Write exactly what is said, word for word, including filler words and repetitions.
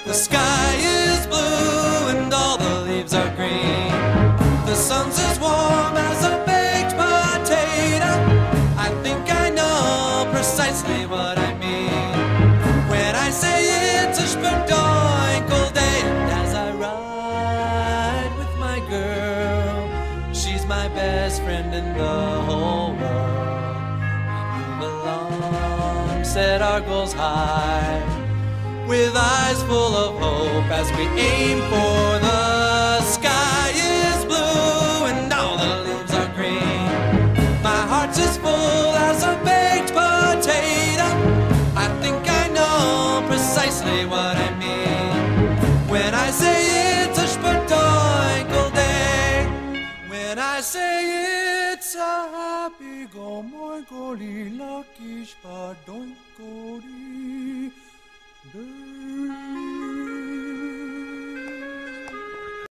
The sky is blue and all the leaves are green. The sun's as warm as a baked potato. I think I know precisely what I mean when I say it's a spadoinkle day. And as I ride with my girl, she's my best friend in the whole world. And you belong, set our goals high, with eyes full of hope as we aim for the sky is blue and all the leaves are green. My heart's as full as a baked potato. I think I know precisely what I mean when I say it's a spadoinkle day. When I say it's a happy go moinkle lucky spadoinkle